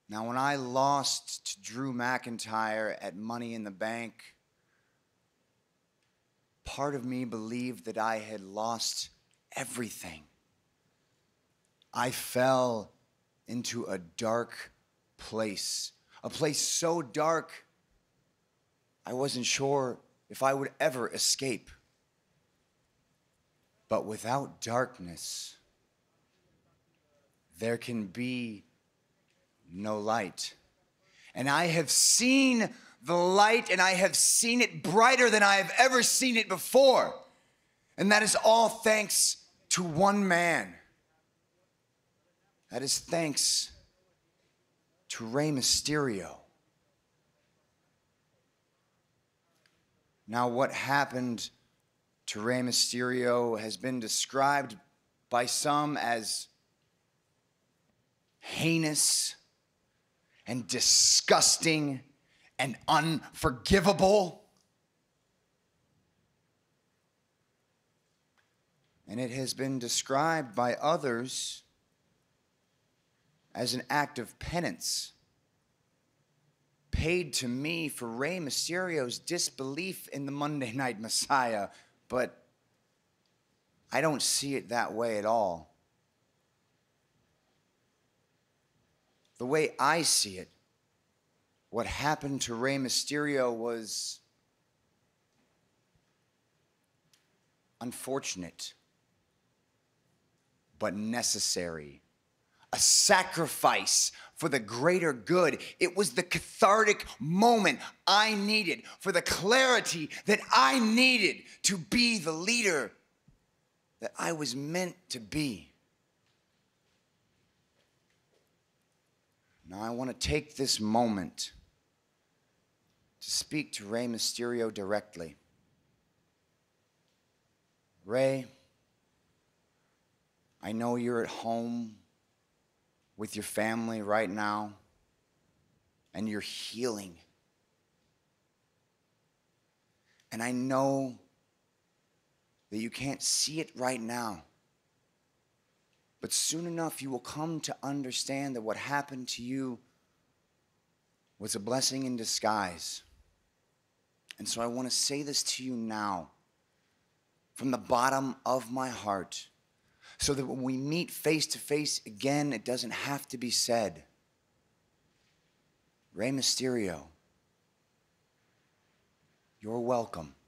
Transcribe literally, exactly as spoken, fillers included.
Now, when I lost to Drew McIntyre at Money in the Bank, part of me believed that I had lost everything. I fell into a dark place, a place so dark I wasn't sure if I would ever escape. But without darkness, there can be no light. And I have seen the light, and I have seen it brighter than I have ever seen it before. And that is all thanks to one man. That is thanks to Rey Mysterio. Now, what happened to Rey Mysterio has been described by some as heinous and disgusting and unforgivable. And it has been described by others as an act of penance paid to me for Rey Mysterio's disbelief in the Monday Night Messiah, but I don't see it that way at all. The way I see it, what happened to Rey Mysterio was unfortunate, but necessary. A sacrifice for the greater good. It was the cathartic moment I needed, for the clarity that I needed to be the leader that I was meant to be. Now I want to take this moment to speak to Rey Mysterio directly. Rey, I know you're at home with your family right now, and you're healing. And I know that you can't see it right now, but soon enough you will come to understand that what happened to you was a blessing in disguise. And so I want to say this to you now, from the bottom of my heart, so that when we meet face to face again, it doesn't have to be said. Rey Mysterio, you're welcome.